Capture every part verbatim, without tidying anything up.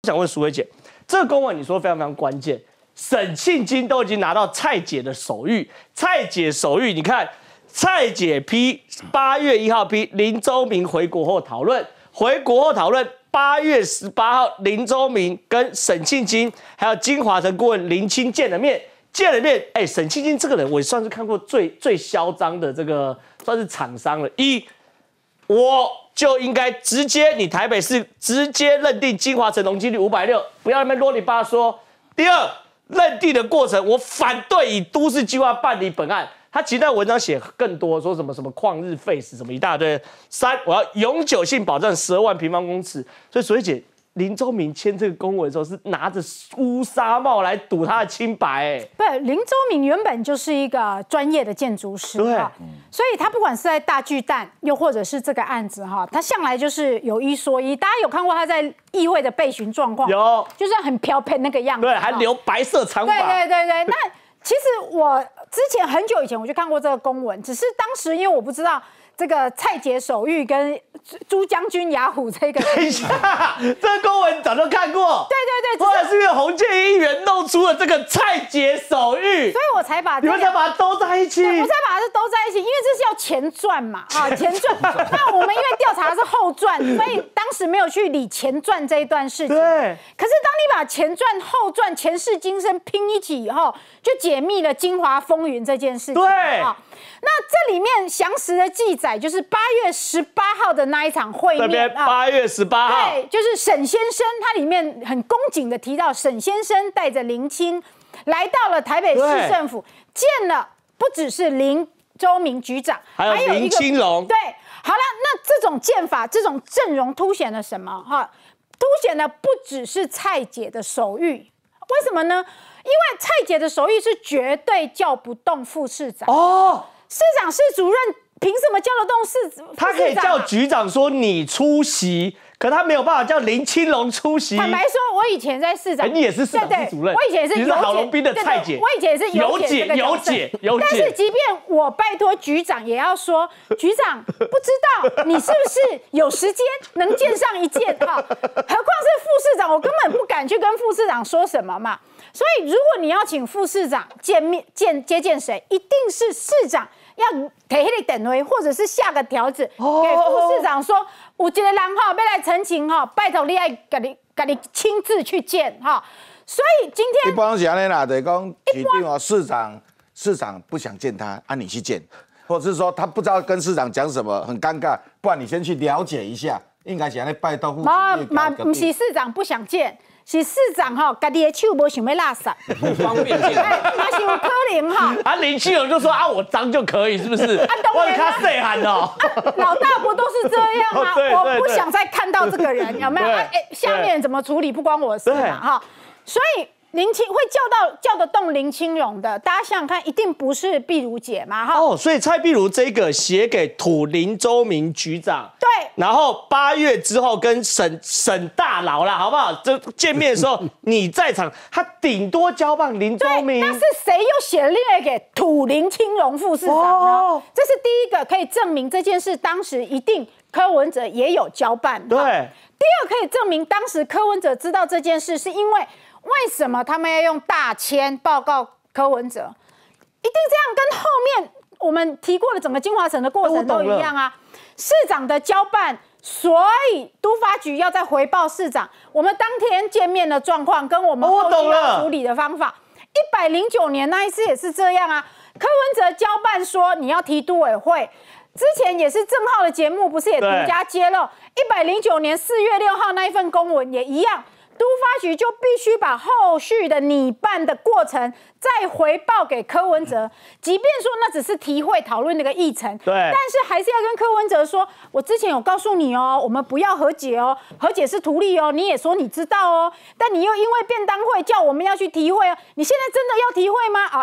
想问淑慧姐，这个公文你说非常非常关键，沈庆金都已经拿到蔡姐的手谕，蔡姐手谕，你看蔡姐批八月一号批林周明回国后讨论，回国后讨论。八月十八号，林周明跟沈庆金还有金华城顾问林清见了面，见了面，哎，沈庆金这个人，我算是看过最最嚣张的这个算是厂商了。一，我就应该直接你台北市直接认定金华城容积率五百六，不要那边啰里吧嗦。第二，认定的过程，我反对以都市计划办理本案。他其实在文章写更多，说什么什么旷日费时，什么一大堆。三，我要永久性保障十二万平方公尺。所以，所以姐林周明签这个公文的时候，是拿着乌纱帽来赌他的清白、欸。 不，林周明原本就是一个专业的建筑师， 对， 所以他不管是在大巨蛋，又或者是这个案子哈，他向来就是有一说一。大家有看过他在议会的备询状况？ 有， 就是很飘配那个样子， 对，还留白色长发。 对对对对，那。其实我之前很久以前我就看过这个公文，只是当时因为我不知道这个蔡姐手谕跟朱将军雅虎这个。 等一下，这个公文早就看过。 对对对， 后来是因为洪建议员弄出了这个蔡姐手谕， 所以我才把、这个、 你们才把它兜在一起。 我才把它兜在一起，因为这是要前传嘛，啊，前传。那我们因为调查的是后传，所以当时没有去理前传这一段事情。 对。 可是当你把前传、后传、前世今生拼一起以后，就解密了金华风云这件事情。 对。 啊，那这里面详实的记载就是八月十八号的那一场会面。 八月十八号。 对，就是沈先生，他里面很恭谨的提到，沈先生带着林清来到了台北市政府，见了不只是林周明局长， 还有林清龙。 对，好了，那这种剑法、这种阵容凸显了什么？哈，凸显了不只是蔡姐的手谕，为什么呢？因为蔡姐的手谕是绝对叫不动副市长哦，市长、市主任凭什么叫得动市？ 他可以叫局长说你出席。可他没有办法叫林清龙出席。 坦白说，我以前在市长， 你也是市长室主任， 我以前也是你是郝龙斌的蔡姐， 我以前也是有姐有姐有姐。 但是即便我拜托局长，也要说局长不知道你是不是有时间能见上一见哈？何况是副市长，我根本不敢去跟副市长说什么嘛。所以如果你要请副市长见面见接见谁，一定是市长。要提那个等位，或者是下个条子给副市长说，有一个人哈要来澄清哈，拜托你爱给你给你亲自去见哈。所以今天一般是安尼啦，就是讲指定哦，市长市长不想见他，啊你去见，或者是说他不知道跟市长讲什么，很尴尬，不然你先去了解一下，应该是安尼拜托副市长。 嘛嘛，不是市长不想见。是市长哈，家己的手无想要拉撒， 不方便见。 那是有可能哈。 啊，林清龙就说啊，我脏就可以，是不是？啊， 我给他谁喊哦？ 老大不都是这样吗？我不想再看到这个人，有没有？哎，下面怎么处理不关我事嘛哈。所以林清会叫到叫得动林清龙的，大家想想看，一定不是碧如姐嘛哈。 哦，所以蔡碧如这个写给土林周明局长。 对。 然后八月之后跟沈沈大佬啦，好不好？这见面的时候你在场，他顶多交棒林周明。 那是谁又写了另外给土林清龙副市长呢？哦、这是第一个可以证明这件事当时一定柯文哲也有交办。 对。 第二可以证明当时柯文哲知道这件事，是因为为什么他们要用大签报告柯文哲？一定这样，跟后面我们提过的整个金华城的过程都一样啊。市长的交办，所以都发局要再回报市长，我们当天见面的状况跟我们后续要处理的方法。一百零九年那一次也是这样啊。柯文哲交办说你要提都委会，之前也是正皓的节目，不是也独家揭露？一百零九年四月六号那一份公文也一样。都发局就必须把后续的拟办的过程再回报给柯文哲，即便说那只是提会讨论那个议程， 对， 但是还是要跟柯文哲说，我之前有告诉你哦，我们不要和解哦，和解是图利哦，你也说你知道哦，但你又因为便当会叫我们要去提会哦，你现在真的要提会吗？啊，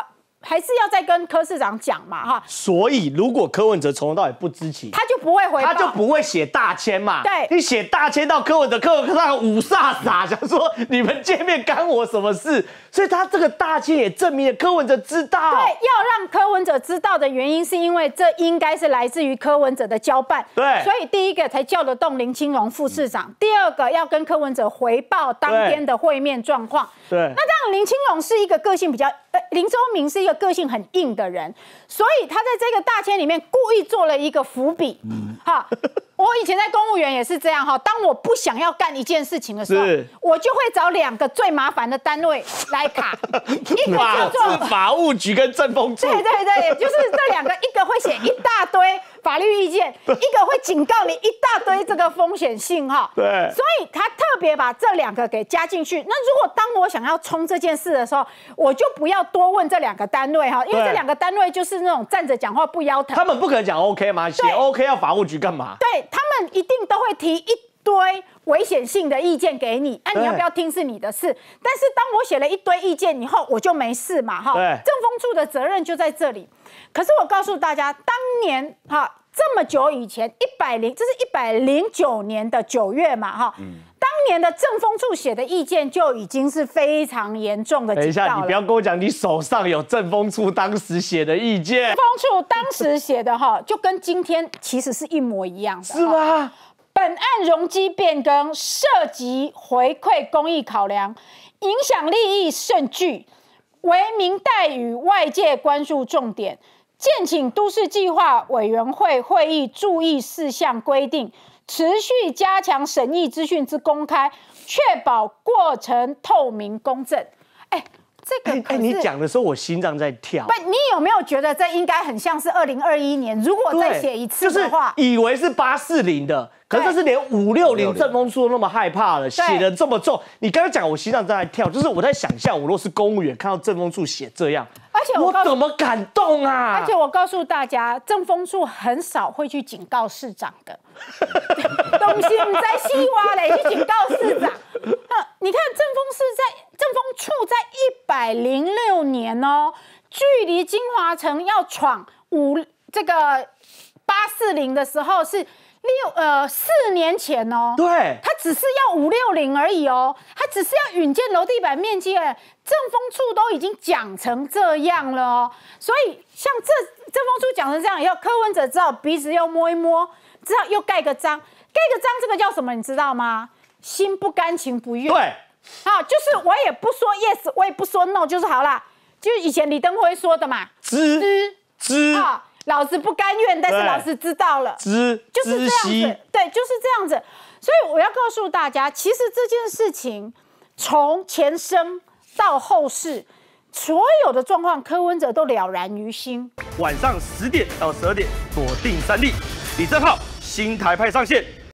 还是要再跟柯市长讲嘛，哈。 所以如果柯文哲从头到尾不知情， 他就不会回报， 他就不会写大签嘛。 对， 你写大签到柯文哲，柯文哲五煞煞，想说你们见面干我什么事？所以他这个大签也证明了柯文哲知道。 对，要让柯文哲知道的原因，是因为这应该是来自于柯文哲的交办。 对， 所以第一个才叫得动林清荣副市长，第二个要跟柯文哲回报当天的会面状况。 对， 那当然林清荣是一个个性比较，呃，林周明是一个个性很硬的人，所以他在这个大签里面故意做了一个伏笔。嗯，哈。我以前在公务员也是这样哈，当我不想要干一件事情的时候，我就会找两个最麻烦的单位来卡，一个叫做法务局跟政风处。 对对对，就是这两个，一个会写一大堆法律意见，一个会警告你一大堆这个风险信号。 对， 所以他特别把这两个给加进去。那如果当我想要冲这件事的时候，我就不要多问这两个单位哈，因为这两个单位就是那种站着讲话不腰疼。 他们不可能讲 OK 吗？写 OK 要法务局干嘛？ 对。他们一定都会提一堆危险性的意见给你，啊，你要不要听是你的事。但是当我写了一堆意见以后，我就没事嘛，哈。政风处的责任就在这里。可是我告诉大家，当年哈这么久以前，一百零这是一百零九年的九月嘛，哈。嗯。当年的政风处写的意见就已经是非常严重的警告了。 等一下，你不要跟我讲你手上有政风处当时写的意见。 政风处当时写的哈，就跟今天其实是一模一样的。 是吗？ 本案容积变更涉及回馈公益考量，影响利益甚巨，为民待与外界关注重点。建请都市计划委员会会议注意事项规定。持续加强审议资讯之公开，确保过程透明公正。哎，这个可是、欸欸、 你讲的时候，我心脏在跳。 不，你有没有觉得这应该很像是二零二一年？如果再写一次的话， 就是以为是八四零的，可是这是连五六零政风处都那么害怕了，写的这么重。你刚刚讲，我心脏在跳，就是我在想象，我如果是公务员，看到政风处写这样。 而且 我, 我怎么敢动啊？ 而且我告诉大家，政风处很少会去警告市长的，东西不在西瓜嘞，去警告市长。你看政风是在政风处在一百零六年哦，距离金华城要闯五这个八四零的时候是。六呃四年前哦， 对， 他只是要五六零而已哦，他只是要允建楼地板面积，哎，政风处都已经讲成这样了哦，所以像这政风处讲成这样以后，柯文哲只好鼻子又摸一摸，只好又盖个章，盖个章这个叫什么？你知道吗？心不甘情不愿。 对， 啊，就是我也不说 yes， 我也不说 no， 就是好啦，就是以前李登辉说的嘛， 知知知啊。老子不甘愿，但是老子知道了， 知就是这样子，对，就是这样子。所以我要告诉大家，其实这件事情从前生到后世，所有的状况，柯文哲都了然于心。 晚上十点到十二点，锁定三立李正皓新台派上线。